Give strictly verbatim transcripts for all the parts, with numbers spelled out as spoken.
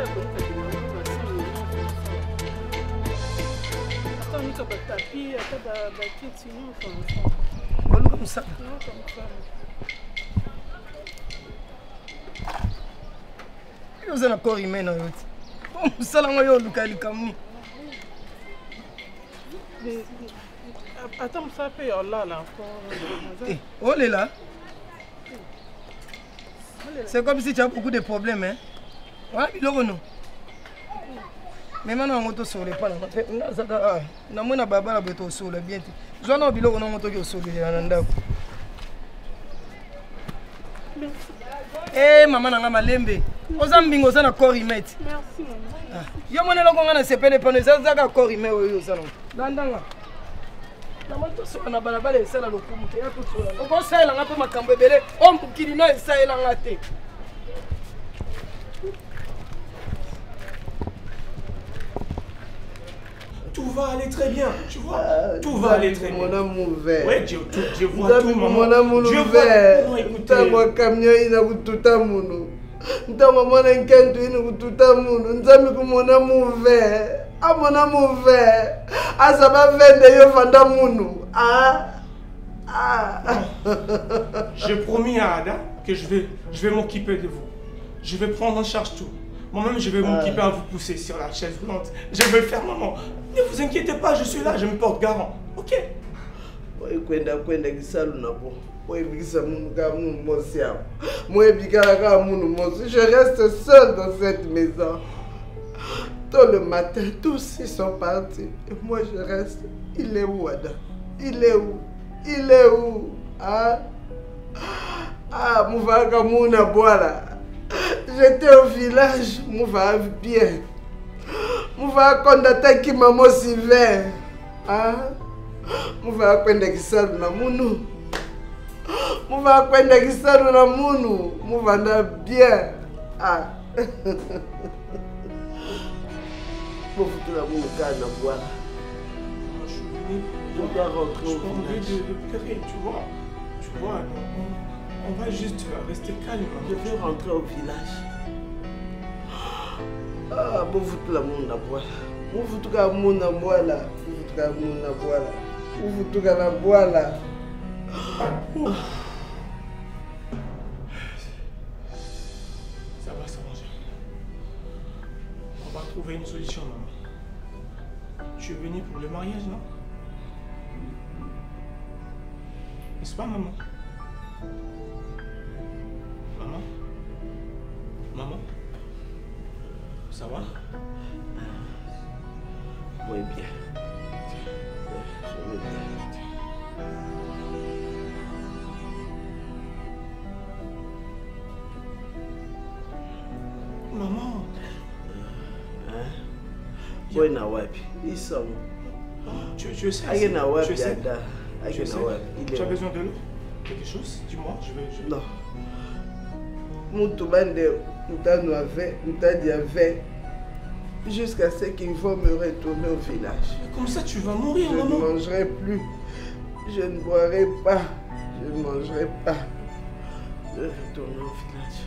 comme ça. Vous avez encore humain dans l'autre. Vous allez voir le cas du Cameroun. Attends, ça fait là là. Oh là. C'est comme si tu as beaucoup de problèmes, hein. Ouais, il est non. Mais maintenant on est sur les pas là. Na mona baba la beto sur le bien. Je n'ai pas biloko na moto ki sur le ndako. Eh maman na ngama lembe. Oza mbingo za na korimete. Merci maman. Yo mona loko ngana sepele pano za za ka korime oyo za no. Landanga. Na moto so na balabala esala lokumu te ya kutsula. Oko sala ngape makambo ebele. Ombukili na esala ngate. Tout va aller très bien, tu vois. Euh, tout va aller très bien. Mon amour vert. Ouais, Dieu, tout, Dieu voit tout, maman. Mon amour vert. Écoutez. Moi, camion, il a tout à mon. Nta maman n'inquiète, il a tout à mon. Nta mon amour vert. Ah, mon amour vert. Ah, ça va vendre yo vanda mon. Ah. Ah. J'ai promis à Ada que je vais, je vais m'occuper de vous. Je vais prendre en charge tout. Moi-même, je vais m'occuper à vous pousser sur la chaise roulante. Je vais le faire, maman. Ne vous inquiétez pas, je suis là, je me porte garant. Ok? Je reste seul dans cette maison. Tôt le matin, tous ils sont partis. Et moi, je reste. Il est où, Ada? Il est où? Il est où? Ah? Ah, Mouvaka Mouna Boala. J'étais au village, Mouva bien. Mouva Kondata qui m'a motivé. Ah? Mouva Kwenda Kisalu na Munu. Mouva Kwenda Kisalu na Munu. Mouva na bien. Ah. Pour foutre la Munu Kana Boala. Je suis venu. Je dois rentrer au village. De, de pleurer, tu vois. Tu vois, on va juste rester calme. Je vais rentrer au village. Ah, bon, vous tout le monde à boire. Vous tout le monde à boire là. Vous tout le monde à boire là. Vous tout le monde à boire là. Ça va s'arranger. On va trouver une solution, maman. Tu es venue pour le mariage, non? N'est-ce pas, maman? Maman? Maman? Ça va? Oui, bien. Je vais bien. Maman? Hein? Oui, na wapi. Ils sont. Tu, tu sais. Aïe, na wapi, tu sais. Ada. Aïe, na wapi. Tu as besoin de l'eau? Quelque chose? Dis-moi, je vais. Je... Non. Moutoumbande, Moutano avait, Moutadi avait. Jusqu'à ce qu'il faut me retourner au village. Mais comme ça, tu vas mourir, je maman. Je ne mangerai plus. Je ne boirai pas. Je ne mangerai pas. Je vais retourner au village.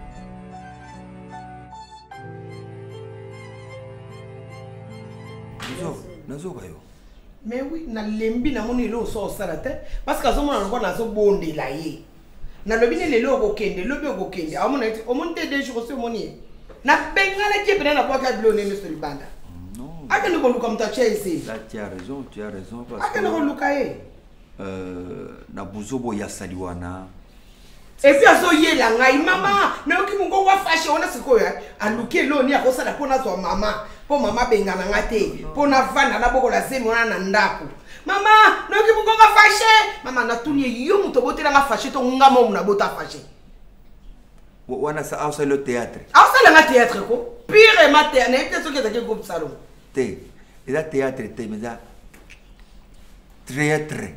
Mais oui, na lembi na moni lo so sala te parce que azomona ngo na zo bonde la ye. Na lobi ne lelo ko kende, lobi ko kende. Amona iti o monte de jours so moni. Na bengala ke bena na kwa ka bilo ne so libanda. Non. Aka ne ko luka mtacha ici. Là tu as raison, tu as raison parce Aka ne ko luka ye. Euh na buzobo ya saliwana. Et puis azo ye la ngai mama, mais oki mungo wa fashe ona sikoyo aluke lo ni akosala pona zo mama. Po mama bengana ngate, po na vana na boko la zemi wana na ndako. Mama, noki mungo nga fashe. Mama na tuni yo muto botela nga fashe to nga mo na bota fashe. Wana sa ausa le théâtre. Ausa la nga théâtre ko. Pire ma théâtre, ne te soki take groupe salon. Te, ida théâtre te mais da théâtre.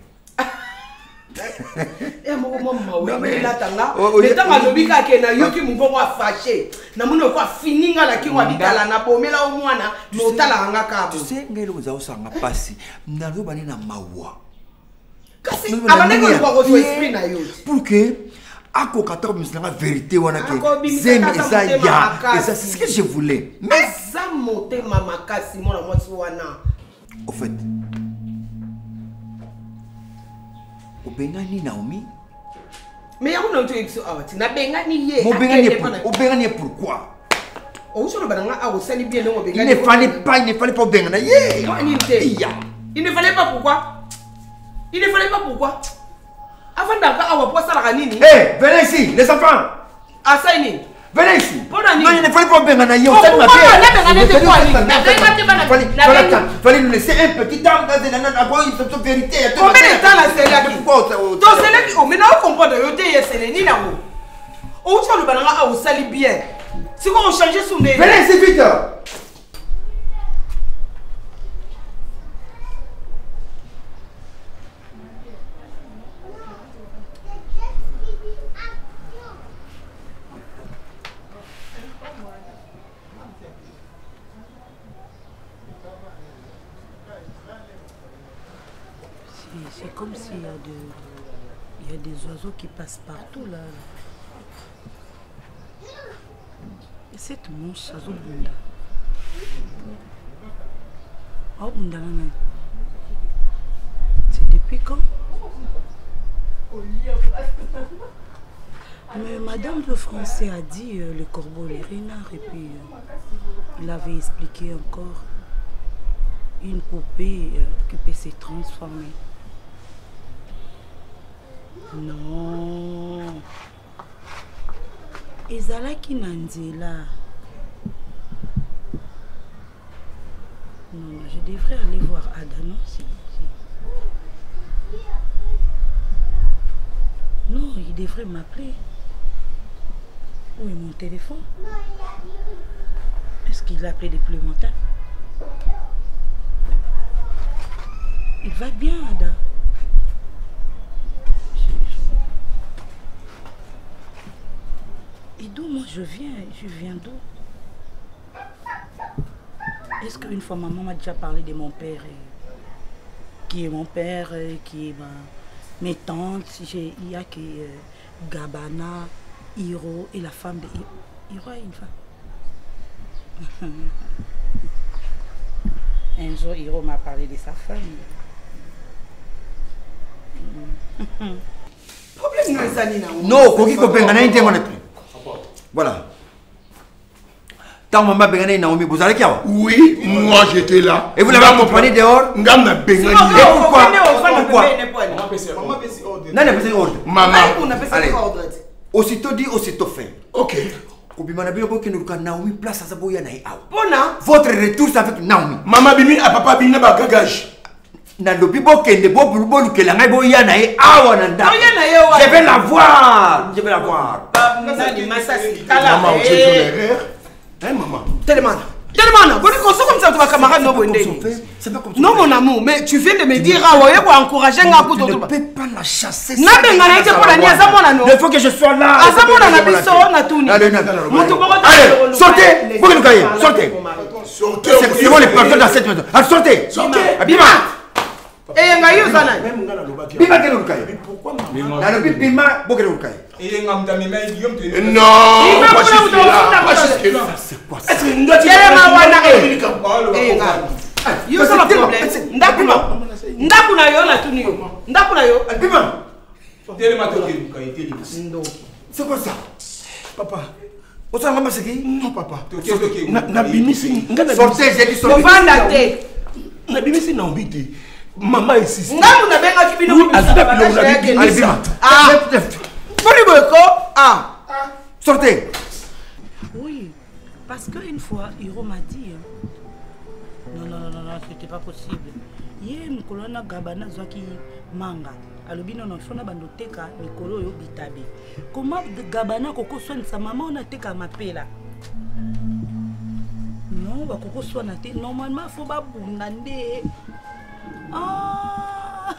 Eh mo mama we la tanga. Le tanga lobika ke na yoki mungo wa fashe. Na muno kwa fininga la kingwa bitala na bomela o mwana no tala nga kabo. Tu sais ngelo za osanga pasi. Ndalo bane na mawa. Kasi abane ko kwa ko esprit na yo. Pour que Ako kata misla la vérité wana ke. Zemi eza ya. C'est ce que je voulais. Mais ça monte mama kasi mona mwasi wana. Au fait. Obengani Naomi. Mais y'a un autre épisode. Na bengani ye. Obengani pourquoi? Il ne fallait pas, il ne fallait pas bien. Il ne fallait pas pourquoi? Il ne fallait pas pourquoi? Avant d'avoir un ça la nini. Hé, venez ici, les enfants. Assaini. Venez ici. Non, il ne fallait pas bien. Il fallait nous laisser un petit temps dans une vérité. Combien de temps la série là? Donc c'est là qui on maintenant comprend de yote yesele ni na wo. O tsa le bananga a o sali bien. Si on change son nez. Venez ici vite. C'est comme s'il y a de, il y a des oiseaux qui passent partout là. Et cette mouche, ça bunda. Oh bunda là. C'est depuis quand? Mais Madame le Français a dit euh, le corbeau, les renards, et puis euh, il avait expliqué encore une poupée euh, qui peut se transformer. Non. Ezalaki Nanzela. Non, je devrais aller voir Ada, non? Si, si. Non, il devrait m'appeler. Où est mon téléphone? Est-ce qu'il a appelé depuis le matin? Il va bien, Ada. Et d'où moi je viens? Je viens d'où? Est-ce qu'une fois maman m'a déjà parlé de mon père? Et, qui est mon père? Et, qui est ma, mes tantes? Il y a que euh, Gabana, Hiro et la femme de Hiro. Hiro a une femme. Un jour, Hiro m'a parlé de sa femme. Non, Koki Kopengana est un voilà. Tant maman Bengane Naomi, vous allez quoi? Oui, moi j'étais là. Et vous l'avez accompagné dehors? Ngam Bengane. Pourquoi? Pourquoi? Non, non, ordre. Maman. Allez. Aussitôt dit, aussitôt fait. Ok. Naomi place à sa boya naïa. Votre retour c'est avec Naomi. Maman Bimi a papa Bimi ba gagage. Na lobi bokende bo bulbo lukela ngai boya naïa awa nanda. Je vais la voir. Je vais la voir. Maman, tu es l'erreur. Hein, maman? Tellement. Tellement. Bon, comme ça, tu vas camarade non c'est pas comme ça. Non, mon amour, mais tu viens de me dire, ah ouais, pour encourager un coup de. Je ne peux pas la chasser. Il faut que je sois là. Allez, sortez. Sortez. Sortez. C'est moi les personnes dans cette maison. Allez, sortez. Sortez. Bima. Et nga yo sana. Bima ke lukai. Pourquoi maman? Na lobi bima boke lukai. Et ngam ta mema Guillaume te. Non. C'est quoi ça? Yo ça le problème. Ndakuna. Ndakuna yo la tuni yo. Ndakuna yo. Bima. C'est quoi ça? Papa. Où ça va c'est qui? Non papa. Na bimisi. Sortez, j'ai dit sortez. Na bimisi na ombite. Maman ici. Ngamu na benga kibino. Allez Bima. Ah. Ah. Sortez. Oui, parce qu'une fois, Hiro m'a dit, hein, non, non, non, non, non, c'était pas possible. Hier, Nicolas Gabana Zaki Manga. Alors, non, non, il faut que teka Nicolas yo bitabe. Comment Gabana Koko soigne sa maman, on a teka ma paix là. Non, bah Koko soigne te. Normalement, il faut pas bundande. Ah.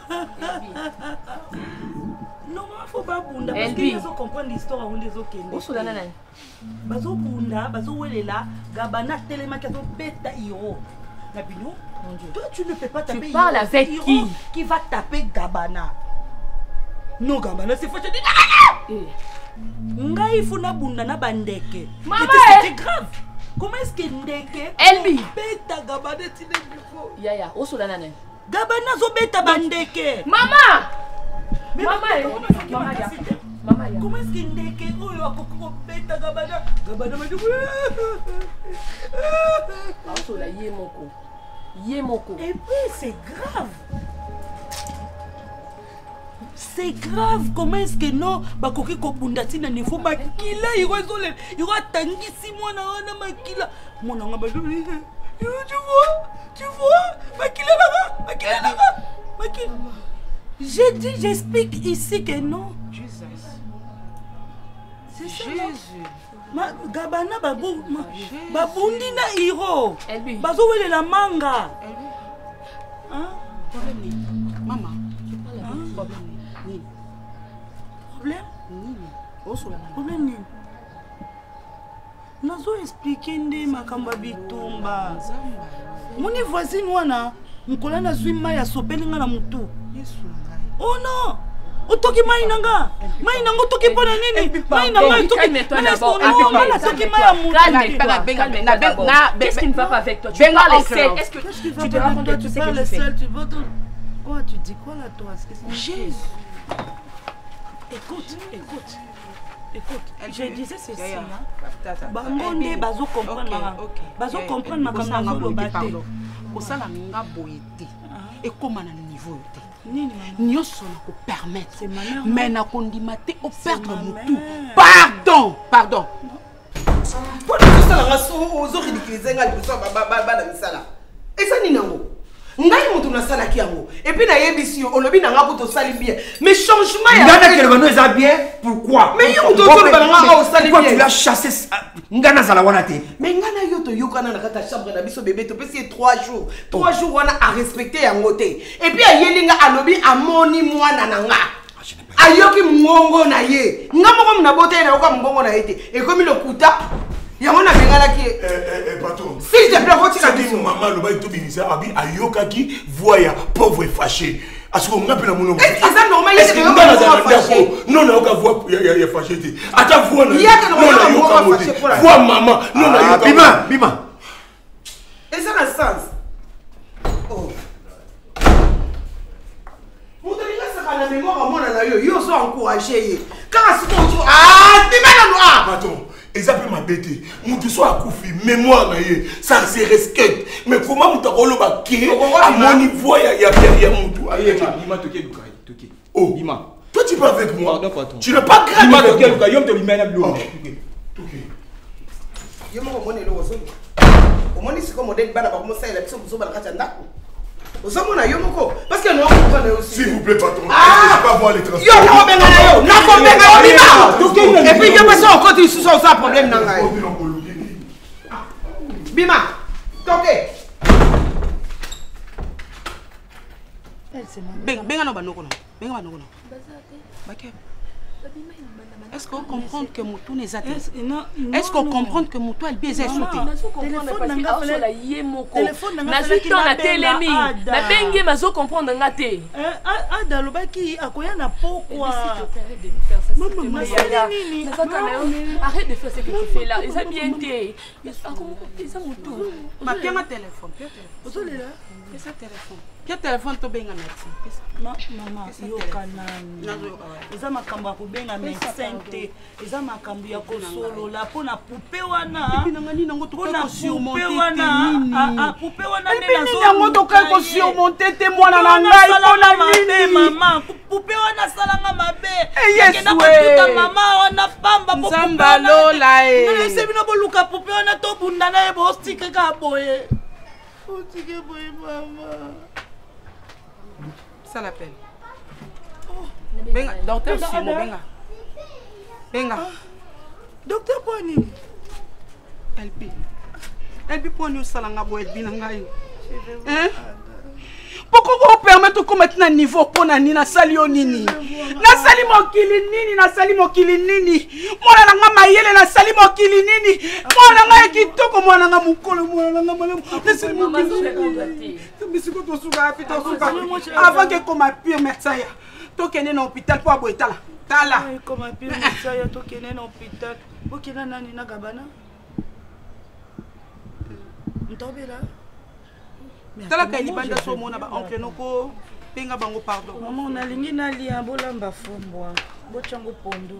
Non, il faut pas bunda parce qu'ils ont compris l'histoire où les autres Où sont les nanas? Bazo bunda, bazo welela, Gabana tellement qu'ils ont bêta Hiro. Nabino, toi tu ne peux pas taper. Tu parles avec Hiro qui? Qui va taper Gabana? Non, Gabana, c'est faux, je dis. Ngai funa bunda na bandeke. Maman, c'était grave. Comment est-ce que ndeke Elbi beta gabana tine bifo? Ya ya, osola nane. Gabana zo beta bandeke. Maman. Maman, maman ya. Maman ya. Comment est-ce que ndeke oyo akoko beta gabana? Gabana madu. Osola ye moko. Ye moko. Et puis c'est grave. C'est grave. Comment est-ce que non bakoki ko bunda tina niveau makila iro zole iro tangisi mwana wana makila mwana ngaba tu vois tu vois makila là makila là makila. J'ai dit j'explique ici que non. Jesus. C'est ça. Jésus. Ma gabana babu babundi na iro. Elbi. Bazo wele la manga. Elbi. Hein? Problème ni. Maman. Tu parles avec Problème ni. Problème? Ni. Osola nane. Problème ni. Nazo expliquer nde makamba bitumba. Zamba. Moni voisine wana mukola na zwi mai asopeli nga na mutu. Yesu ngai. Oh non! Otoki mai nanga. Mai nanga otoki pona nini? Mai nanga otoki. Calme-toi d'abord. Calme-toi. Calme-toi. Qu'est-ce qui ne va pas avec toi? Tu parles seul. Est-ce que tu te rends compte de tout ce que tu fais? Tu vas te... Quoi, tu dis quoi là toi? Jésus. Écoute, écoute. Écoute, je disais ceci. Bangonde bazo comprendre. Bazo comprendre makambo nazo lobate. Osala nga boyete. Et comment na niveau te? Nyonso na ko permettre. Mais na kondima te au perdre mutu. Pardon, pardon. Pour tout ça la raison aux ridiculiser nga liboso ba ba ba na misala. Eza ni nango. Ngai mutu na sala ki yango. Et puis na yebisi yo olobi na nga ko to sali bien. Mais changement ya Ngana kelebano eza bien pourquoi? Mais yo to to ba nga o sali bien. Pourquoi tu l'as chassé ngana zala wana te? Mais ngana yo to yokana na kata chambre na biso bébé to pesi trois jours. trois jours wana à respecter yango te. Et puis ayelinga alobi amoni mwana na nga. Ayoki mongo na ye. Nga moko mna bote na yoka mongo na yete. Et comme le kuta yango na bengala ki eh eh patron. S'il te plaît, retire la biso maman le bail to binisa abi ayoka ki voya pauvre et fâché. Est-ce qu'on a pris mon est-ce que c'est normal? Est-ce que nous avons fâché? Non, non, on voit il y a fâché. Attends, voix non. Il y a que nous avons fâché pour la voix maman. Non, non, Bima, Bima. Et ça a sens. Oh. Mon Dieu, ça va la mémoire à mon anayo. Yo so encouragé. Car c'est ton jour. Ah, Bima la noix. Attends. Et ça peut m'embêter. Mon Dieu soit accoufi, mémoire naïe, ça se respecte. Mais comment mon tarolo va qui à mon niveau il y a bien mon tout. Aïe, Bima toke Lukai, toke. Oh, Bima. Toi tu pas avec moi. Pardon, patron. Tu n'es pas grave. Bima toke Lukai, yom te Bima na bleu. Toke. Yo mo mo ne lo zo. O mo ni siko modèle bana ba mo sa ila biso buzo bana kata ndako. Ozomona yo moko parce que non comprendre aussi. S'il vous plaît patron. Ah, je peux pas voir les transports. Yo na benga na yo, na ko benga yo Bima. Et puis yo passe on continue sur ça problème na ngai. Bima. Toke. Ben benga no banoko no. Benga banoko no. Bake. Est-ce qu'on comprend que Moutou n'est pas Est-ce qu'on comprend que Moutou elle baise sauté? Téléphone nanga fala yé moko. Nazuki na telemi. Na bengi mazo comprendre ngate. Eh ada lobaki akoya na pokwa. Arrête de faire ce que tu fais là. Ils ont bien été. Ils ont Moutou. Ma pia ma téléphone. Ozolela. Pesa téléphone. Quel téléphone to benga médecin? Maman, yo kanani. Eza makambo ya kobenga médecin te. Eza makambo ya kosolola pona poupée wana. Epi nanga nini nango to ko surmonter nini? Ah poupée wana nde nazo. Epi nango to ko surmonter te mwana na ngai pona nini maman? Poupée wana salanga mabe. Yesu tuta mama wana pamba poupée. Zamba lola e. Nalese bino boluka poupée wana to bunda na e bo stick ka boye. O tike boye mama. Ça l'appelle. Benga, docteur Simo, benga. Benga. Docteur Poni. L P. L P Poni au salanga bo L P nangai. Hein? Pourquoi vous permettez de mettre un niveau pour na nina sali o nini? Na sali mokili nini, na sali mokili nini. Mwana nanga mayele na sali mokili nini. Mwana nanga kitoko mwana nanga mukolo mwana nanga malamu. Laissez moi me Bisiko to suka api to suka. Avant que comme pire médecin ya. To kene na hôpital pour aboitala. Tala. Comment puis ça ya to kenen hôpital. Ok na nani na gabana. Ntobela. Tala ka libanda so mona ba oncle noko penga bango pardon. Maman on alingi na lia bolamba fombwa. Bochango pondo.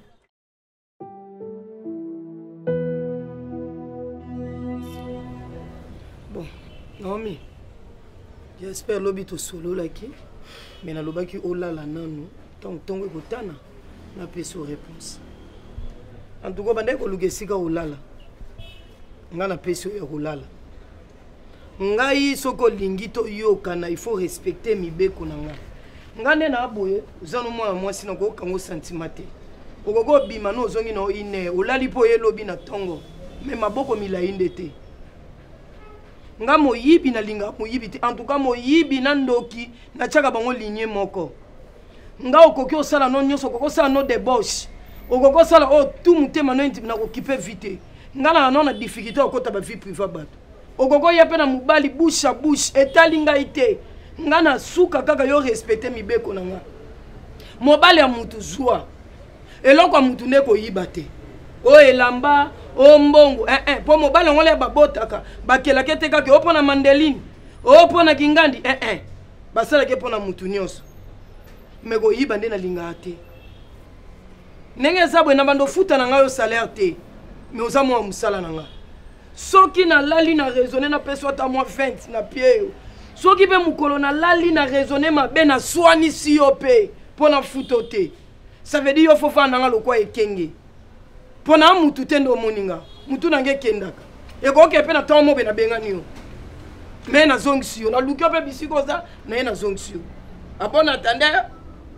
Bon, Naomi. J'espère lobi to solo laki. Mais na lobaki olala nanu. Tant tongo ekotana na peso réponse. En tout cas bande ko lugesika olala. Nga na peso e olala. Ngai soko lingi to yokana il faut respecter mibeko na nga. Nga ne na boye uzano mwa mwasi na ko kango sentimate. Ogogo bima no zongi no ine olali po ye lobi na tongo. Me maboko milainde te. Nga moyibi na linga moyibi te. En tout cas moyibi na ndoki na chaka bango ligne moko. Nga okoki osala no nyonso okoko sala no débauche. Okoko sala o tout mutema no intime na okipe vite. Nga na no na difficulté okota ba vie privée bato. Okoko ya pe na mubali bouche à bouche etali ngai te. Nga na suka kaka yo respecter mibeko na nga. Mobali ya mutu zwa. Eloko ya mutu ne ko yiba te. O elamba o mbongo eh eh po mobali ngole ba botaka bakela kete kaka o pona mandeline o pona kingandi eh eh basala ke pona mutu nyonso. Meko yiba nde na linga te. Nenge sabwe na bando futa na nga yo salaire te. Mais oza mwa musala na nga. Soki na lali na raisonner na peso ta moi vingt na pied. Soki pe mukolo na lali na raisonner mabe na swani si yo pe pona futote. Ça veut dire yo faut fa na nga lokwa ekenge. Pona mutu tendo moninga. Mutu na nge kendaka. E ko ke pe na tomo be na bengani yo. Mais na zongisio na lukyo pe bisiko za na na zongisio. Apona attendez.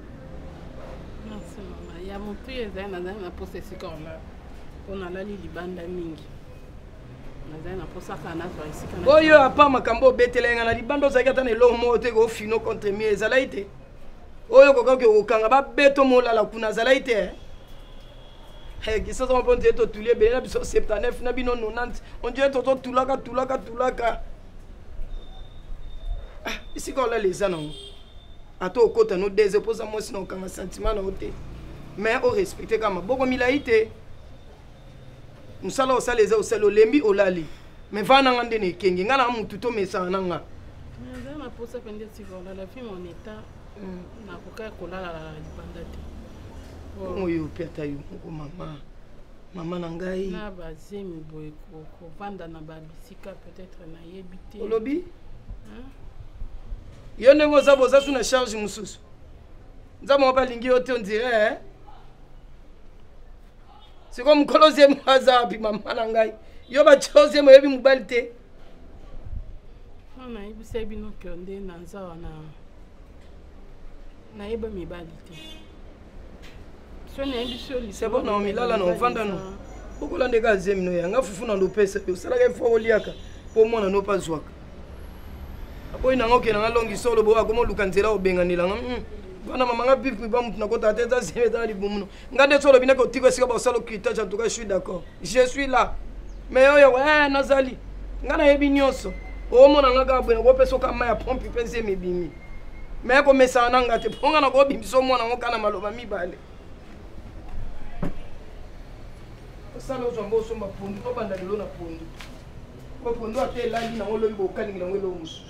Merci maman. Ya mutu eza na na possession corner. Pona lali libanda mingi. Oyo apa makambo betelenga na libando zakata na lo mote ko fino contre mi ezalaite. Oyo ko ko okanga ba beto molala kuna zalaite. Eh qui ça on peut dire to tulie be na biso soixante-dix-neuf na bino quatre-vingt-dix. On dirait to to tulaka tulaka tulaka. Ah, ici ko la les anon. Ato okota no deux posa mo sino kanga sentiment na ote. Mais au respecter kama boko milaite. Musala osala eza osala olembi olali. Mais vana ngande ne kengi ngana mutu to mesa nanga. Nza na posa pende sikola la fille mon état na koka kolala la libanda te. Oyo peta yo ko mama. Mama na ngai. Na bazemi boye ko ko vanda na ba bisika peut-être na yebité. Olobi? Hein? Yo nengo za boza suna charge mususu. Nza mo ba lingi ote on dirait hein? C'est comme Colosé Mwaza, puis maman Nangai. Yo ba chose mo yebi mobali te. Non na yebi sebi no konde na nzawa na na yeba mibali te. So na yebi soli. C'est bon na milala na vanda no. Bokola ndeka zemi no yanga fufu na lopesa yo sala ke fo oliaka po mona no pazwaka. Apo ina ngoke na longi solo bo akomo lukanzela obenganila ngam. Bana mama nga pipi ba mutu na kota teza semeta li bumuno. Ngande solo binako tiko sika ba solo kitage en tout cas je suis d'accord. Je suis là. Mais oyo ouais nazali. Ngana yebi nyonso. O mona nga ka bwena ko peso ka maya pompi pense me bimi. Mais ko mesa na ngate ponga na ko bimiso mona ngoka na maloba mibale. Osalo zombo somba pondu to banda lelo na pondu. Ko pondu ate lali na ngolo bibo kani na ngolo musu.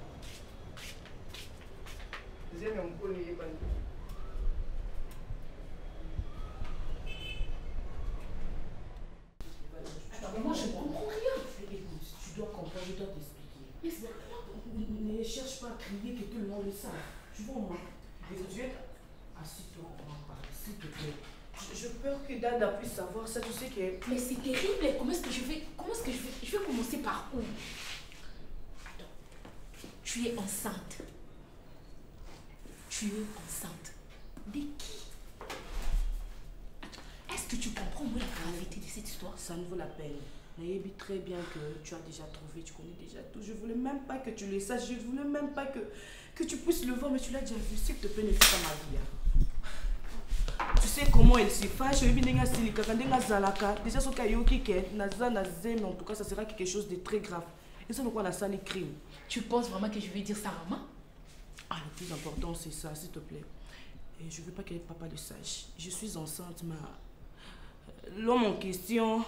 Moi je ne comprends rien. Écoute, tu dois comprendre, je dois t'expliquer. Mais ne, ne cherche pas à crier que tout le monde le sache. Tu vois moi. Tu es assis-toi, on va parler, s'il te plaît. Je, je peur que Dada puisse savoir ça, tu sais que. Mais c'est terrible. Comment est-ce que je vais. Comment est-ce que je vais. Je vais commencer par où? Attends. Tu es enceinte. Tu es enceinte. De qui? Est-ce que tu comprends moi la gravité de cette histoire? Ça ne vaut la peine. Nayebi très bien que tu as déjà trouvé, tu connais déjà tout. Je voulais même pas que tu le saches, je voulais même pas que, que tu puisses le voir, mais tu l'as déjà vu. S'il te plaît, ne fais pas ma vie. Hein. Tu sais comment elle se fâche, déjà ce qu'il en tout cas, ça sera quelque chose de très grave. Et ça, nous quoi la salle crime. Tu penses vraiment que je vais dire ça à maman? Ah, le plus important, c'est ça, s'il te plaît. Et je veux pas que papa le sache. Je suis enceinte, mais l'homme en question,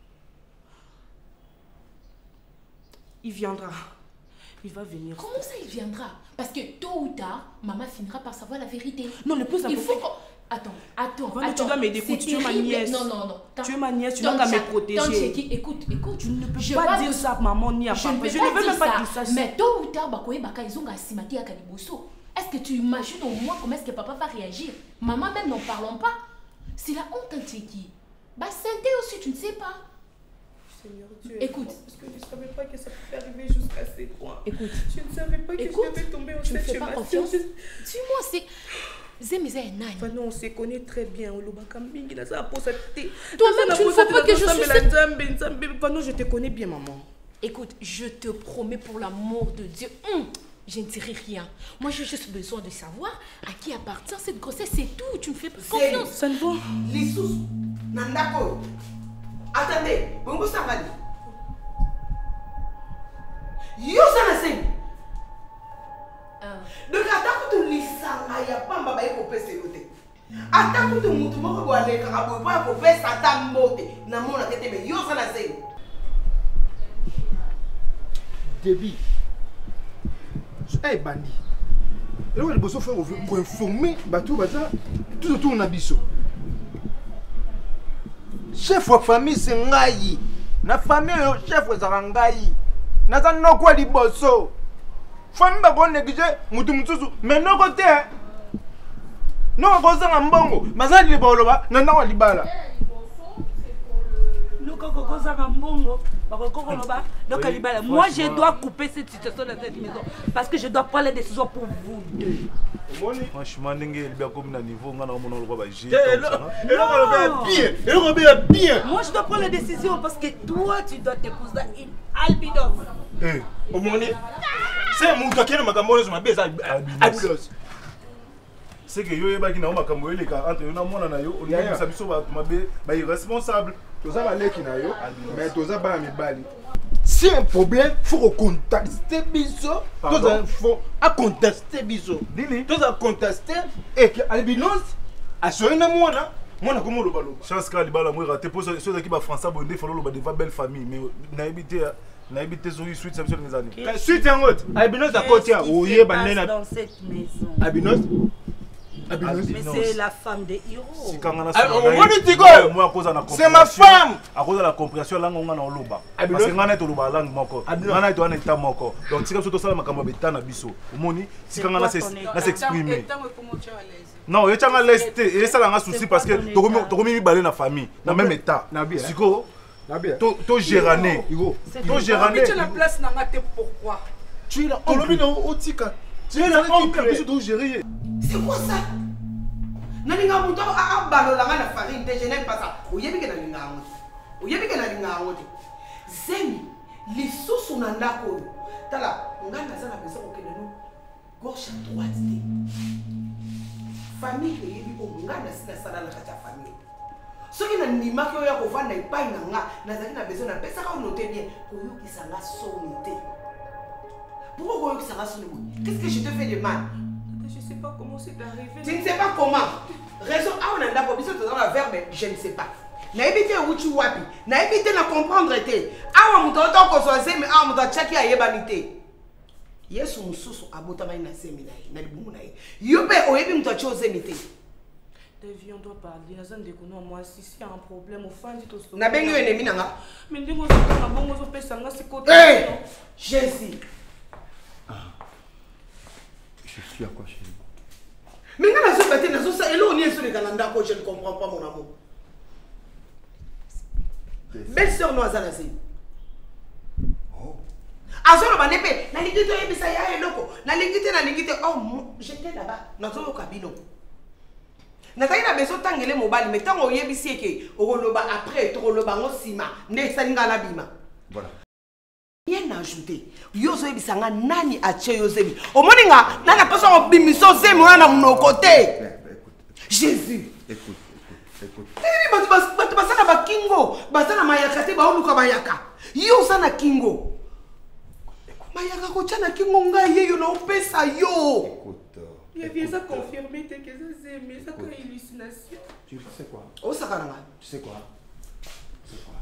il viendra. Il va venir. Comment ça, il viendra? Parce que tôt ou tard, maman finira par savoir la vérité. Non, le plus important... Il faut qu'on... Attends, attends, Voilà, attends. tu dois m'aider, écoute, tu es ma nièce. Non, non, non. Tu es ma nièce, tu dois me protéger. Écoute, écoute. Tu ne peux je pas dire ça à maman ni à je papa. Ne je ne veux même pas ça. dire ça. Mais tôt ou tard, Bakoye Baka, ils ont assimati à Kaliboso. Est-ce que tu imagines au moins comment est-ce que papa va réagir? Maman même n'en parlons pas. C'est la honte, Tcheki. Bah, santé aussi, tu ne sais pas. Seigneur Dieu, écoute, parce que je ne savais pas que ça pouvait arriver jusqu'à ces points. Écoute, je ne savais pas que écoute, je devais tomber tu au ne fais septième pas acier. confiance. Dis-moi, c'est... Enfin, non, on se connaît très bien. Toi-même, tu ne faut pas que je suis... Enfin, non, je te connais bien, maman. Écoute, je te promets pour l'amour de Dieu, hum, je ne dirai rien. Moi, j'ai juste besoin de savoir à qui appartient cette grossesse, c'est tout. Tu me fais pas confiance. Ça ne va. Les sous, Nandako. Attendez, bongo savali. Yo sana sing. Donc attends que tu lisanga ya pamba ba ko pese lote. Attends que tu mutu moko bo ale ka bo ba ko pese ata mbote na mona kete me yo sana sing. Débit. Eh bandi. Et là, le boss fait pour informer Batou Bata tout autour de biso. Chef de famille c'est ngai. Na famille chef za ngai. Na za noko li bosso. Famille ba ko négliger mutu mutusu mais non côté. Non ko za mbongo. Mazali le boloba na na libala. Moi, je dois couper cette situation dans cette maison parce que je dois prendre les décisions pour vous deux. Franchement, il y a un niveau où on a bien. Moi, je dois prendre les décisions parce que toi, tu dois t'épouser une albinos. Eh, au moins, c'est mon gars qui est ma camouflage, ma baisse albinos. C'est que yo yeba ki na ma kambo eleka entre yo na mona na yo on est sa biso ba mabe ba irresponsable toza ba leki na yo mais toza ba mibali si un problème faut contester biso toza faut à contester biso dini toza contester et que albinos a soyé na mona mona comme lo balo chance ka libala mo raté pour ceux qui ba français bonde faut lo ba de belle famille mais na ebité na ebité zo suite ça biso les années suite en route albinos à côté oye ba nena dans cette maison albinos mais c'est la femme de Hiro. C'est ma femme. À cause de la compréhension, là, on a un loba. Parce que on a un langue moko. On a un état moko. Donc, si on a un makambo betana biso, moni, si on a s'exprimer. Non, il y a un leste. Et ça, on a un souci parce que tu as mis balé dans la famille, dans le même état. Siko, tu gérané. Tu gérané. Tu es la place n'a pas pourquoi? Tu es là. On l'a mis dans le tika. Tu es là. On peut plus gérer. C'est quoi ça? Nalinga muto a balola na farine je n'aime pas ça. Oyebi ke nalinga ngoto. Oyebi ke nalinga ngoto. Zemi lisusu na ndako. Tala ngana sana pesa ko kende no gauche à droite te. Famille yebi ko ngana sina sala na kata famille. Soki na ndima ko ya ko vanda ipai na nga nazaki na besoin na pesa ka noter bien ko yokisa nga sonité. Pourquoi ko yokisa nga sonité? Qu'est-ce que je te fais de mal? Je ne sais pas comment c'est arrivé. Tu ne sais pas comment. Raison, ah, on a d'abord besoin de la verbe, je ne sais pas. Na évité où tu wapi. Na évité na comprendre te. Ah, on m'a dit qu'on soit zemi, ah, on m'a dit qu'il y a yebanité. Yesu mususu abota mai na zemi na na libumu na ye. Yope oyebi mto cho zemi te. David, on doit parler. Nazan de kono moi si s'il y a un problème au fin du tout. Na bengi yo ennemi nanga. Mais ndingo zo na bongo zo pesa nga si côté. Eh! Jésus. Je suis à quoi chez vous? Mais quand la soeur était ça, elle on est sur les calendars, je ne comprends pas mon amour. Belle sœur nous a zalazé. Oh. Azoro banepe, na lingite yebisa ya eloko, na lingite na lingite oh j'étais là-bas, na zolo kabino. Na taina beso tangele mobali, mais tango yebisi ke okoloba après tokoloba ngo sima, ne salinga na bima. Voilà. Rien à ajouter. Yozo ebisanga nani ache yozebi. Omoninga nana paso obimiso zemi wana mon côté. Jésus. Écoute, écoute, écoute. Eh batu bas batu basana ba kingo, basana mayaka te ba oluka bayaka. Yo sana kingo. Mayaka ko chana kingo ngai yeyo na opesa yo. Écoute. Il y a ça confirmé que ça c'est mais ça c'est hallucination. Tu sais quoi? Oh ça caranga. Tu sais quoi? Tu sais quoi?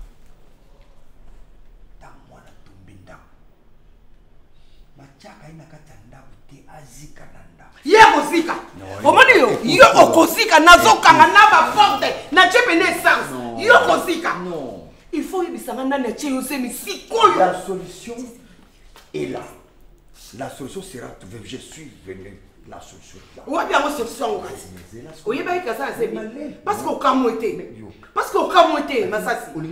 Dans moi la tombinda. Machaka ina katanda uti azika nanda. Ye kozika. Omoni yo, yo okozika nazokanga na ba porte na chepene essence. Yo kozika. Non. Il faut yebisanga na na cheyo se misikoyo. La solution est là. La solution sera trouvée. Je suis venu. La solution est là. Ouais, bien, moi, solution. Oui, bien, ça, c'est bien. Parce qu'on a moité. Parce qu'on a moité, mais ça, c'est.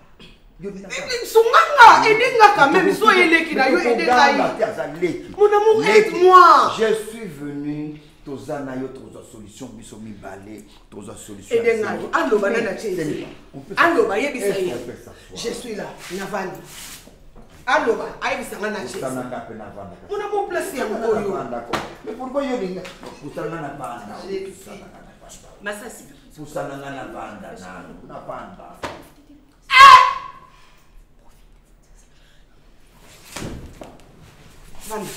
Songanga, aidez-moi quand même. Soyez les qui n'a eu aidé. Mon amour, aide-moi. Je suis venu. Toza na yo toza solution biso mi balé toza solution. Aidez-moi. Allo banana cheese. Allo ba yebisa ye. Je suis là. Navani. Allo ba ayebisa na cheese. On a mon place ya ngoyo. Mais pourquoi yo dinga? Pusana na banda. Masasi. Pusana na banda na na banda. Vani.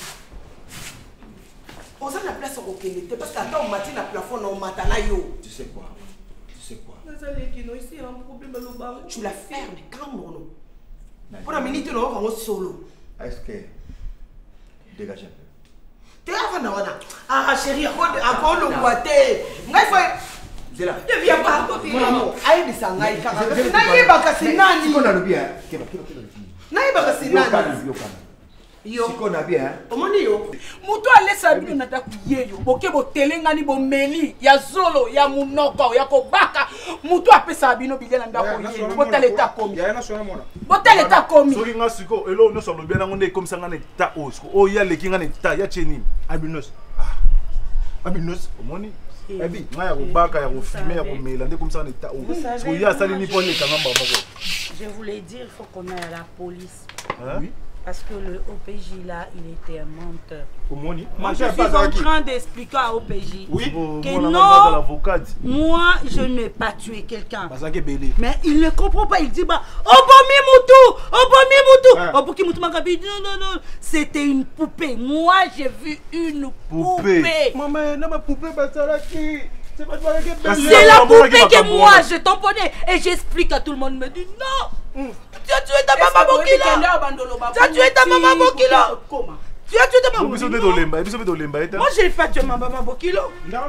On a la place au Kélé parce qu'attends on matin la plafond on matana yo. Tu sais quoi? Tu sais quoi? Ici un problème le bar. Tu la fermes quand mon. Pour la minute on va solo. Est-ce que dégage un peu. T'es avant wana. Ah chérie, encore le boité. Ngai fa. Zela. Ne viens pas. Mon amour, aïe bisanga ikaka. Na yeba kasi nani? Siko na lobi hein. Keba keba keba. Na yeba kasi nani? Yo siko na bien. Omoni yo. Mutu alesa bino na daku yeyo. Boke bo telengani bo meli ya zolo ya munoko ya kobaka. Mutu apesa bino bilena ndako yeyo. Botale ta komi. Ya na sona mona. Botale ta komi. Soki nga siko elo no so lobi na ngonde comme ça ngane ta osko. O ya leki ngane ta ya cheni. Abinos. Abinos omoni. Ebi nga ya kobaka ya kofilmer ya komela nde comme ça ngane ta o. Parce ya sali ni pone kangamba moko. Je voulais dire, il faut qu'on aille à la police. Hein? Oui. Parce que le O P J là, il était un menteur. Moi, je suis en train d'expliquer à O P J oui. que non, moi, je n'ai pas tué quelqu'un. Mais il ne comprend pas. Il dit, bah, Obomi Moutou, Obomi Moutou. Oboki Moutou Magabi, non, non, non. C'était une poupée. Moi, j'ai vu une poupée. Maman, non, ma poupée, qui c'est la poupée que moi, je tamponnais. Et j'explique à tout le monde. Me dit, non. Tu as tué ta maman Bokilo. Tu as tué ta maman Bokilo. Tu as tué ta maman Bokilo. Moi, je n'ai pas tué ma maman Bokilo.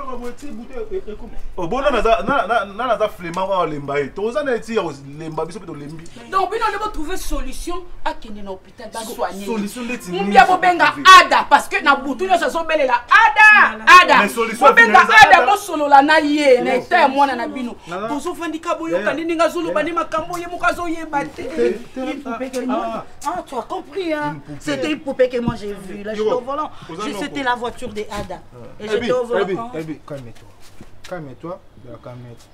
Oh, bon, on a flément à l'embaye. Tu as dit lemba biso beto lembi. Donc, on doit trouver solution à qui est dans l'hôpital va soigner. Solution de On bien bobenga ada parce que na butu yo sazo belela ada ada. Bobenga ada bo solo la na ye na ita mwana na bino. Bozo fandika boyo kanini nga zulu bani makambo ye mukazo ye bate. Ah, tu as compris hein. C'était une poupée que moi j'ai vue. Là, j'étais au volant. C'était la voiture des Ada. Et j'étais au volant. Calme-toi. Calme-toi. Calme-toi.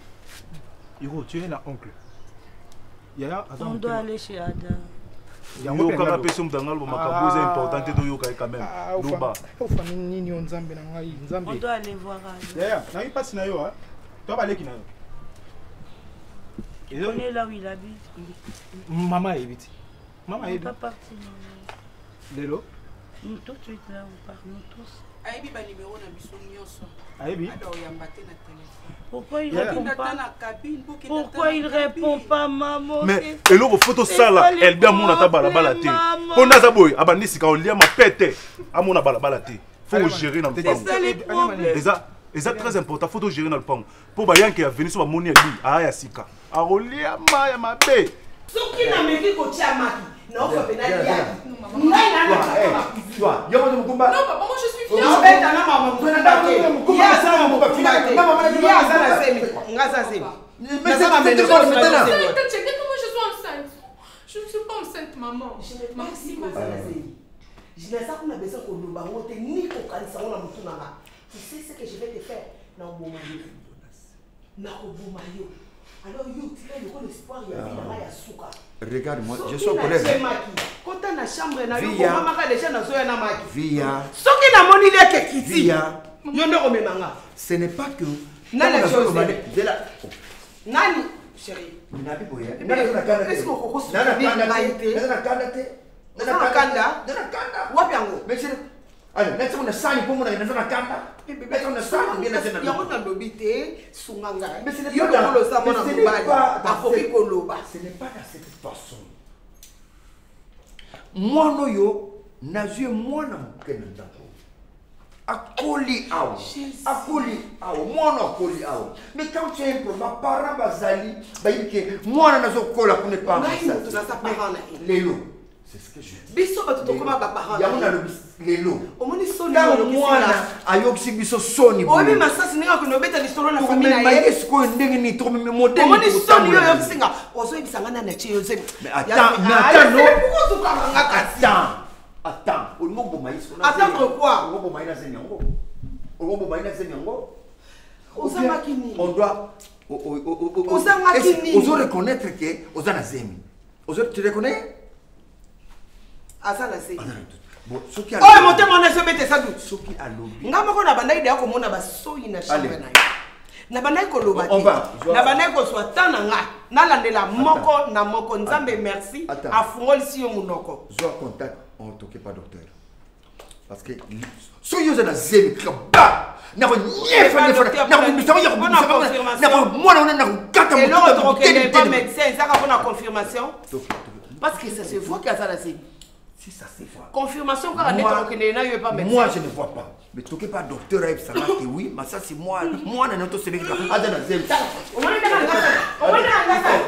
Hiro, tu es là, oncle. On doit aller chez Ada. Yo kaka pesa mtangal bo makambo c'est important te do yo kai quand même. Loba. On doit aller voir Ada. Ya ya, na passe na yo hein. Toi ba leki na yo. On est là où il habite. Maman habite. Maman habite. On pas partir. Lelo. Nous tout de suite là, on part nous tous. Aibi ba numéro na biso nyonso. Aibi. Ado yambate na téléphone. Pourquoi il répond pas? Cabine, pourquoi il répond pas maman? Mais eloko photo sala elle bien mon ata bala bala te. Pona za boy abandi sika on lia ma pete. Amona bala bala te. Faut gérer dans le temps. Déjà c'est très important, faut gérer dans le temps. Pour ba yanke ya venir sur moni ali aya sika. A rolia ma ya mabe. Soki na meki ko tia maki. Non, ça peut pas dire. Non, tu vois, il y a pas de combat. Non, papa, moi je suis fière. Non, mais t'as maman, tu n'as pas de il y a ça maman, il y a ça la semi. Ngasa semi. Mais ça va me demander maintenant. Comment je suis enceinte? Je ne suis pas enceinte, maman. Merci, maman. Je n'ai pas qu'on a besoin qu'on nous barote ni qu'on calisse on a mutu nanga. Tu sais ce que je vais te faire? Na obomayo. Na obomayo. Alors you, tu as le espoir il y a la ya suka. Regarde-moi, je suis en colère. Quand tu as la chambre, tu as maman déjà dans zoya na maki. Via. Ce qui n'a moni le que kiti. Via. Yondo omemanga. Ce n'est pas que Nani la chose. Nani chérie. Nabi boya. Est-ce que koko Nana kanda te. Nana kanda te. Nana kanda. Nana kanda. Wapi yango? Mais chérie. allez laisse on sani pour mon na na kanda laisse on sani bien na ya on a lobité sunganga mais ce n'est pas ce n'est pas de cette façon moi no yo nazue moi na mukena ndako akoli awo akoli awo mwana akoli awo mais quand tu es un problème parents bazali bayike mwana nazokola kune pa lelo c'est ce que je dis biso bato tokoma ba parents ya mona lelo omoni soni yo mwana ayokisi biso soni bo obi masasi ninga ko nobeta lisolo na famille na ye esko ndenge ni trop mais modèle omoni soni yo yokisinga ozo ebisanga na na chiyo ze mais attends mais attends non attends attends on ngo bo maïs attendre quoi on ngo bo maïs na zenyango on ngo bo maïs na zenyango osanga kini on doit osanga kini ozo reconnaître que ozana zemi ozo tu reconnais asana se bon soki oh motema na sebete sa doute soki alobi ngama ko na bandai de ko mona basoyi na chambre na yo na bandai ko loba te na bandai ko soit tana nga na landela moko na moko nzambe merci afungolisi yo munoko zo contact on toque pas docteur parce que soki yo na zemi kaba na ko nyefa nyefa na ko bisama ya ko bisama na ko mona ona na ko kata mo to ke pas médecin ça ka pour la confirmation parce que ça se voit que ça la c'est si ça se voit. Confirmation quand on est au Kenya, il n'y a pas médecin. Moi, je ne vois pas. Mais toquez pas docteur Aïb Salah, que oui, mais ça c'est moi. Moi, on est notre série. Adana Zem. On va aller dans la salle. On va aller dans la salle.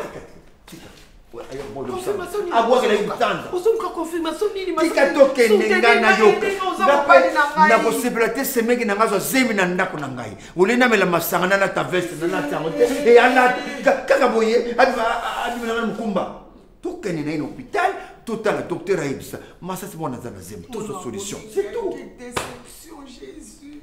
Confirmation. Avoir que la yutanda. On s'en confirmation ni ma. Tika toke nenga na yo. Na possibilité c'est mec na ngazo zemi na ndako na ngai. Olena mela masanga na ta veste na na tango. Et ana kaka boye adi na mkumba. Toke ni na ino hôpital. Tout à le docteur Aïb Salah. Mais ça c'est moi dans la zemi. Toute solution. C'est tout. Déception Jésus.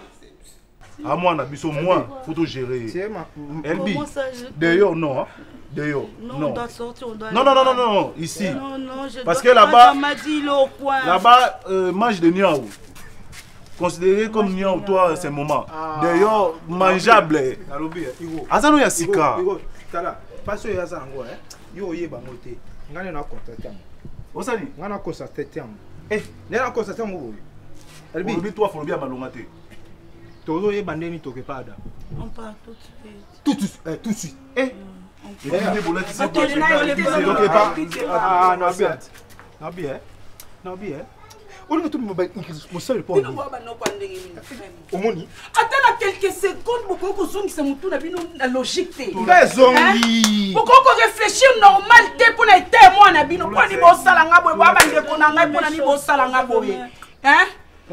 À moi, on a besoin moi, faut tout gérer. Elbi, d'ailleurs non, d'ailleurs non. Non, on doit sortir, on doit. Non, non, non, non, non, ici. Non, non, je parce dois... que là-bas, là-bas, euh, mange de niaou. Considéré comme niaou, toi, c'est moment. D'ailleurs, mangeable. Azano yasika. Parce que Yazan, yo yeba moté. Ngane na constaté. Osani, ngana constaté. Eh, nena constaté mo. Elbi, Elbi toi faut bien malongate. Todo ye bandeni toke pada. On part tout de suite. Tout de suite, eh, tout de suite. Eh. Il est bon là tu sais pas. Ah, non bien. Non bien. Non bien. On est tout le monde mo seul pour. Omoni. Attends quelques secondes beaucoup ko zongi se mutu na bino na logique te. Bezongi. Beaucoup ko réfléchir normal te pour na témoin na bino pour ni bo sala nga boy ba bande ko na ngai pour na ni bo sala nga boy. Hein?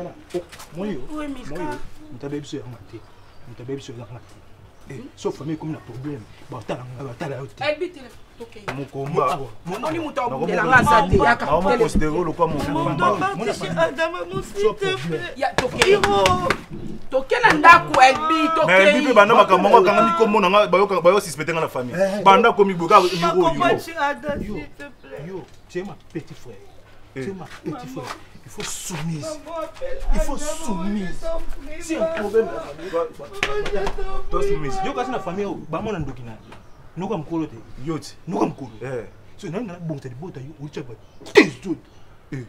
Moyo. Moyo. Mutabe biso ya mate. Mutabe biso ya mate. Eh, sauf famille comme na problème. Ba tala nga tala yote. Elbi tele. Mon combat. Moni muta de la ngasa te ya ka. On considère le quoi mon combat. Adama mon s'il te plaît. Ya toke. Toke na ndako Elbi toke. Mais Elbi banda makambo nga kanga mikomo na ba yo ba yo suspecter na famille. Banda komi boka yiro yiro. Yo, tu es ma petit frère. Tu es ma petit frère. Il faut soumise. Il faut soumise. Si un problème la famille. Toi soumise. Yo kasi na famille ba mona ndokina. Nuka mkolo te. Yoti. Nuka mkolo. Eh. So na ngana bonta di bota yo ucha ba. Tout. Eh.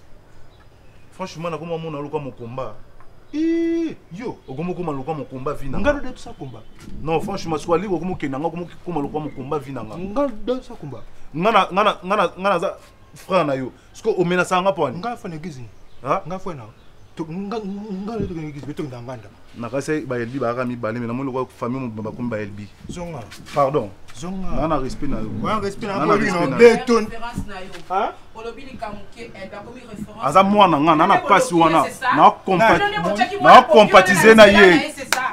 Franchement na comment mona loka mon combat. Eh, yo, okomo koma loka mon combat vina. Ngalo de ça combat. Non, franchement soit libre okomo kenanga okomo koma loka mon combat vina nga. Ngalo de ça combat. Ngana ngana ngana ngana za frère na yo. Sko o menaça nga poni. Nga fa negizi. Ha? Nga fa na. To nga nga le to negizi beto ndanganda. Na kase ba Elbi ba rami balé mais na mo lo famille mo ba komba ba Elbi. Zonga. Pardon. Zonga. Na na respect na yo. Wa respect na ko no beto. Ha? Olobili kamuke e ba komi référence. Aza mwana nga na na passe wana. Na compatiser na compatiser na ye. C'est ça.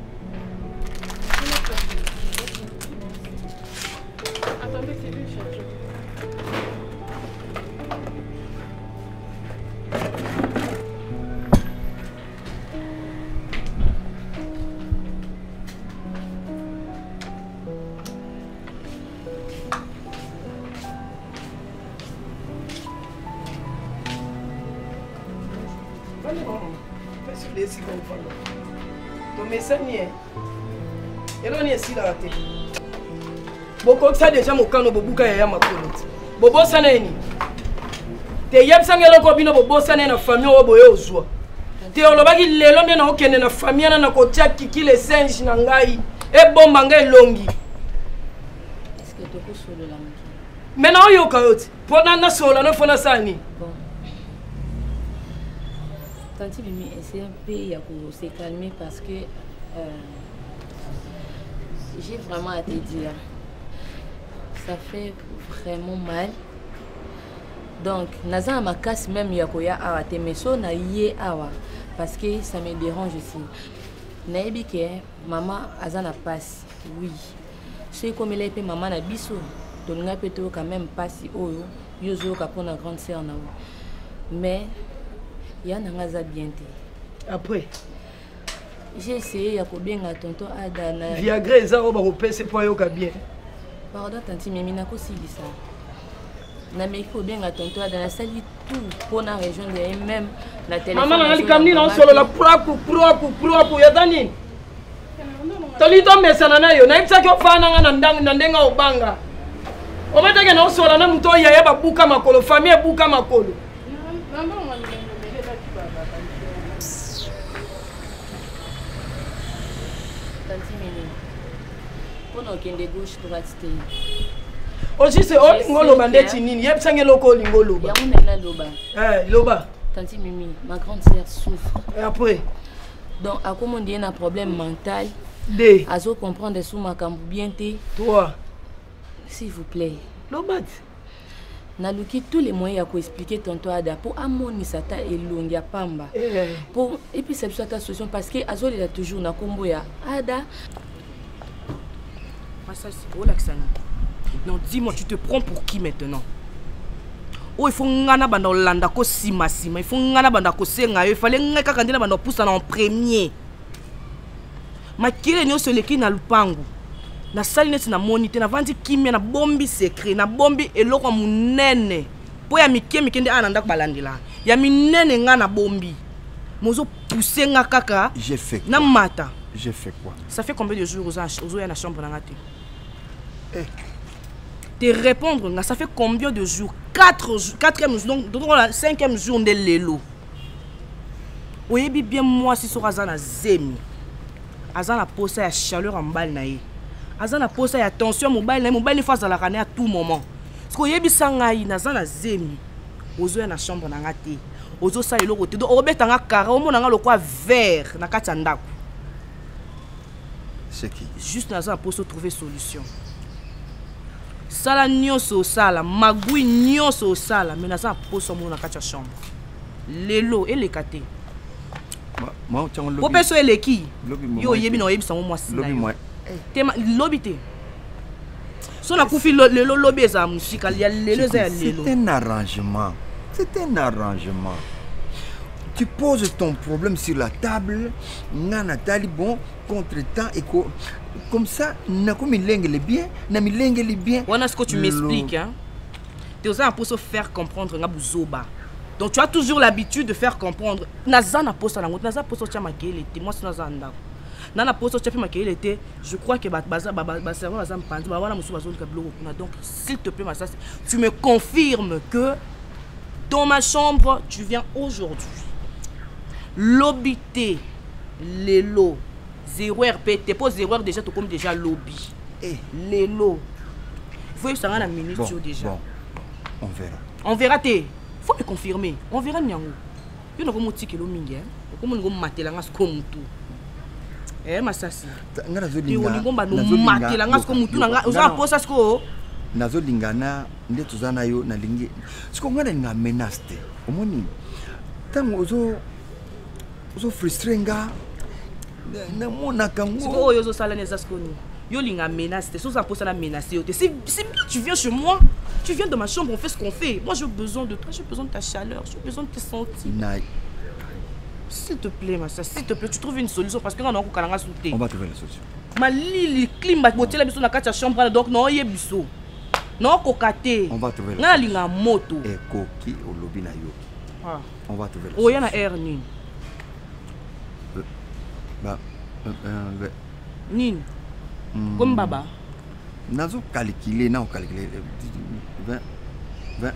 Attendez, c'est lui, cherche. esika ofanda tomesani e eloni esilaka te bokokisa deja mokano bobuka yaya makolo te bobosana eni te yebisanga eloko bino bobosana ye na famille oyo boye ozwa te olobaki lelo nde na okende na famille ana na kotia kiki le singe na ngai ebomba ngai elongi me na oyoka yo te mpo na nasola nofo nasani Tanti Mimi, essaie un peu de se calmer parce que euh, j'ai vraiment à te dire. Ça fait vraiment mal. Donc, naza ma casse même yakoya awa te meso na yé awa parce que ça me dérange aussi. Naebi ke maman azana passe. Oui. C'est comme elle est maman na biso. Donc nga peut quand même passe oyo yozo ka pour na grande sœur na. Mais ya nangaza bien te. Après j'ai essayé ya ko benga tonton Ada na Viagra eza o ba ko pese po yo ka bien. Pardon tanti Mimi na ko silisa. Na me ko benga tonton Ada na sali tout pour na région de même la téléphone. Maman na likamni na solo la propre propre propre ya dani. Tolito mesana na yo na itsa ko fana nga na ndanga na ndenga obanga. O meta ke na solo na mto ya ya babuka makolo famille buka makolo. Okende gauche droite te. Aussi c'est au ngolo bandeti nini yeb sange loko lingolo ba. Ya unela loba. Eh loba. Tanti Mimi, ma grande sœur souffre. Et après donc à comment on dit un problème mental. D. Azo comprendre sous ma camp bien te. Toi. S'il vous plaît. Loba. Na luki tous les moyens pour expliquer tonton Ada pour amoni sata elongia pamba. Eh. Pour et puis c'est ta solution parce que Azo il a toujours na kombo ya Ada. Non, dis-moi, tu te prends pour qui maintenant? Oh, il faut ngana banda olanda ko sima sima, il faut ngana banda ko senga, il fallait ngaka kandina banda poussa en premier. Ma kire nyo seleki na lupangu. Na salineti na monite na vandi kimia na bombi secret, na bombi eloko munene. Po ya mike mikende ananda balandila. Ya minene ngana bombi. Mozo pousser ngaka kaka. J'ai fait quoi? Na mata. J'ai fait quoi? Ça fait combien de jours aux aux dans la chambre dans la tête? Eh. Te répondre, ça fait combien de jours? Quatre jours, quatrième jour, donc donc la cinquième jour de l'élo. Oui, bien moi si sur Azana zemi. Azana pose à chaleur en balle naïe. Azana pose à tension mobile naïe, mobile face à la rane à tout moment. Ce que yebi sangai nazana zemi. Ozo na chambre dans la tête. Ozo sa elo côté. Donc obeta nga kara, o mona nga lokwa vert na kati ndako. C'est qui? Juste Nazan pour se trouver solution. Sala nyonso sala, magui nyonso sala, mais Nazan pour se mon na chambre. Lelo et les kate. Moi tiens lobi. Popeso et les qui? Yo yebi no yebi sa moi sina. Lobi moi. Tema lobi te. So na kufi lelo lobi za musika, ya lelo za lelo. C'est un arrangement. C'est un arrangement. Tu poses ton problème sur la table, nana tali bon, contre-temps et co comme ça, na comme il les bien, na mi les bien. Voilà ce que tu m'expliques, hein. Tu es pour se faire comprendre nga buzoba. Donc tu as toujours l'habitude de faire comprendre. Naza na posa na naza posa tia makele te, moi c'est naza ndako. Nana posa tia makele te, je crois que ba baza ba ba serveur baza mpanzi, ba wana musu bazoli ka bloko kuna. Donc s'il te plaît, ma ça, tu me confirmes que dans ma chambre, tu viens aujourd'hui. Lobité, les lots, zéro R P T, pas zéro R déjà, tout comme déjà lobby. Eh, les lots. Il faut que ça rende minute bon, déjà. Bon, on verra. On verra, il faut me confirmer. On verra, Nyango. Il y a un petit kilo mingi, comme on va mater la gas comme tout. Eh, ma sassi. Tu vas mater la gas comme tout. On va poser ça. Nazo lingana, nde tuzana yo na lingi. Siko ngana nga menace. Omoni. Tango ozo ozo frustré nga na mona kango. Siko oyo zo sala neza skoni. Yo linga menace, c'est ça pour ça la menacer. Si si tu viens chez moi, tu viens de ma chambre, on fait ce qu'on fait. Moi j'ai besoin de toi, j'ai besoin de ta chaleur, j'ai besoin de te sentir. S'il te plaît, ma soeur, s'il te plaît, tu trouves une solution parce que on a encore kalanga souté. On va trouver la solution. Ma lili clim ba boté la biso na kati chambre donc non yé biso. Non kokate. On va trouver. Na linga moto. Et koki au lobby na yo. Ah. On va trouver. Oh yana air ni. Bah, euh, euh, Nini? Comme baba? Nous avons calculé, nous avons calculé vingt, vingt,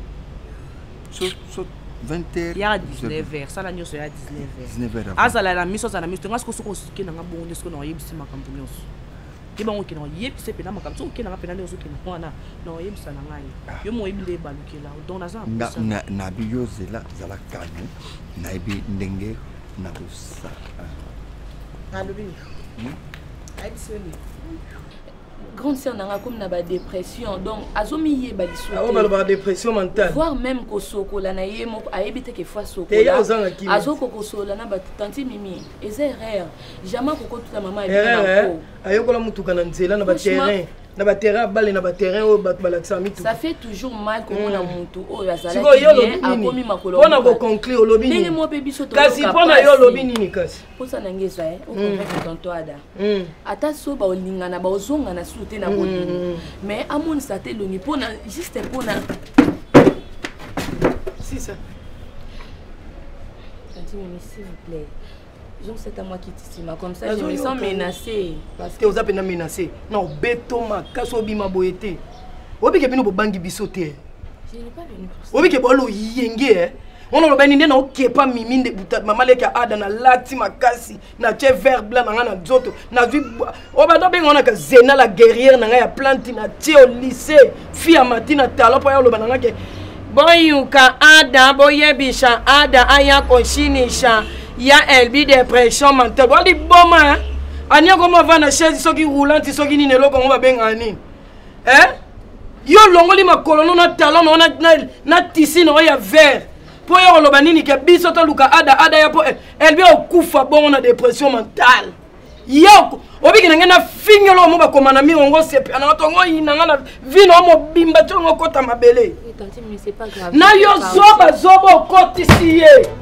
vingt heures. Il y a dix-neuf heures, ça là nous sommes à dix-neuf heures. dix-neuf heures. Ah ça là la mission ça la mission. Est-ce que ce que ce n'a pas bon, est-ce que nous y est ma campagne? Et ben on qui nous y est, c'est pénal ma campagne. On qui n'a pas pénal, on qui nous on a, non y est ça n'a rien. Yo mo y est baluki là, donc na ça. Na na na bio zela zala kanu, na ibi ndenge na busa. Allo bien. Aïe c'est grande sœur n'a comme na ba dépression donc azomi ye ba diso ah on va ba dépression mentale voire même ko sokola na ye mo ayebite ke fois te ya sokola ozanga ki azoko ko sola na ba tanti mimi eza erreur jamais ko ko tuta mama ebina ko ayokola mutuka na nzela na ba terrain na ba terrain balle na ba terrain o ba balakisa mitu ça fait toujours mal ko mona muntu o yazala siko yo lobi akomi makolo pona ko conclure lobi nini nini mo pe biso to kasi pona yo lobi nini kasi posa na ngeza eh o ko tonto ada ata so ba olingana ba ozonga na sute na bodini mais amoni sa te longi pona juste pona si ça tanti mimi s'il vous plaît. Je c'est à moi qui t'estime comme ça, je me sens menacée. Parce que vous avez menacé. Non, béton ma casse au bima boété. Obi ke bino bo bangi bisoté. Je n'ai pas venu pour ça. Obi ke bolo yenge. On a bani na okepa mimi de buta mama leka ada na lati makasi na che vert blanc na na nzoto na vi oba do benga na ka zena la guerrière na ya plante na tie au lycée fille matina talo pa yo lo bananga ke boyuka ada boyebisha ada aya ko shinisha. Il y a elbi dépression mentale. On dit bon man. Ania comment va na chaise soki roulante soki ni nelo comment va ben ani. Hein? Yo longoli ma colono na talon na na na tisi no ya vert. Po yo lo banini ke biso to luka ada ada ya po elbi okufa bon na dépression mentale. Yo obi kinanga na fingelo mo ba komana mi ongo sepe na tongo inanga na vino mo bimba tongo kota mabele. Tanti mais c'est pas grave. Na yo zoba zoba okotisiye.